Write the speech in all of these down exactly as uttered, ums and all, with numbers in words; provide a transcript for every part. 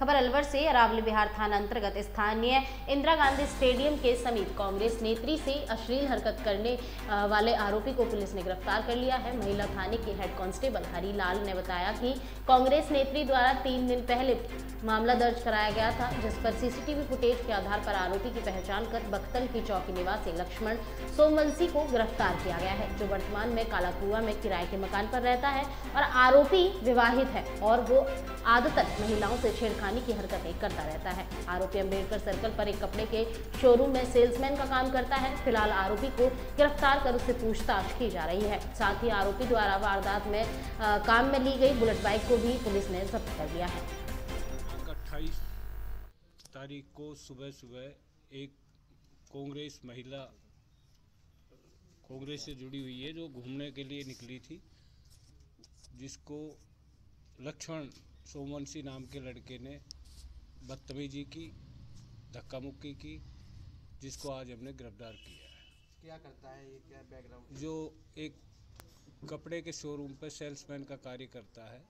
खबर अलवर से। अरावली बिहार थाना अंतर्गत स्थानीय इंदिरा गांधी स्टेडियम के समीप कांग्रेस नेत्री से अश्लील हरकत करने वाले आरोपी को पुलिस ने गिरफ्तार कर लिया है। महिला थाने के हेड कांस्टेबल हरीलाल ने बताया कि कांग्रेस नेत्री द्वारा तीन दिन पहले मामला दर्ज कराया गया था, जिस पर सीसीटीवी फुटेज के आधार पर आरोपी की पहचान कर बख्तल की चौकी निवासी लक्ष्मण सोमवंशी को गिरफ्तार किया गया है, जो वर्तमान में कालाकुआ में किराए के मकान पर रहता है और आरोपी विवाहित है और वो आदतन महिलाओं से छेड़खानी की हरकतें करता रहता है। आरोपी अंबेडकर सर्कल पर एक कपड़े के शोरूम में सेल्समैन का काम करता है। फिलहाल आरोपी को गिरफ्तार कर उससे पूछताछ की जा रही है। साथ ही आरोपी द्वारा वारदात में आ, काम में ली गई बुलेट बाइक को भी पुलिस ने जब्त कर लिया है। अट्ठाईस तारीख को सुबह सुबह एक कांग्रेस महिला कांग्रेस से जुड़ी हुई है जो घूमने के लिए निकली थी, जिसको लक्ष्मण सोमवंशी नाम के लड़के ने बदतमीजी की, धक्का मुक्की की, जिसको आज हमने गिरफ्तार किया है। क्या करता है ये, क्या बैकग्राउंड? जो एक कपड़े के शोरूम पर सेल्समैन का कार्य करता है।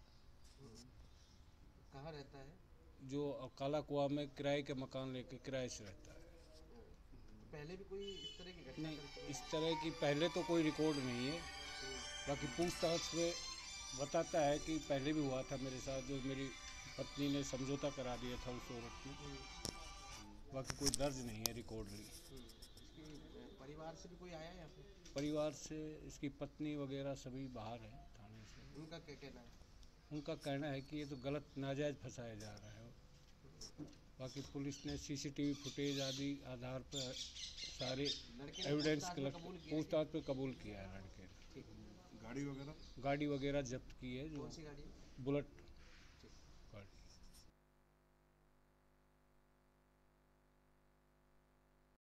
कहाँ रहता है? जो कालाकुआ में किराए के मकान लेके किराए से रहता है। पहले भी कोई इस तरह की घटना? नहीं, इस तरह की पहले तो कोई रिकॉर्ड नहीं है। बाकी पूछताछ में बताता है कि पहले भी हुआ था मेरे साथ, जो मेरी पत्नी ने समझौता करा दिया था उस औरत ने। बाकी कोई दर्ज नहीं है रिकॉर्ड में। परिवार से भी कोई आया यहाँ पे? परिवार से इसकी पत्नी वगैरह सभी बाहर हैं थाने से। उनका क्या कहना है? उनका कहना है कि ये तो गलत नाजायज फंसाया जा रहा है। बाकी पुलिस ने सीसीटीवी फुटेज आदि आधार पर सारे एविडेंस पूछताछ पे कबूल किया है लड़के ने। गाड़ी वगैरह गाड़ी वगैरह जब्त की है। जो कौन सी गाड़ी? बुलेट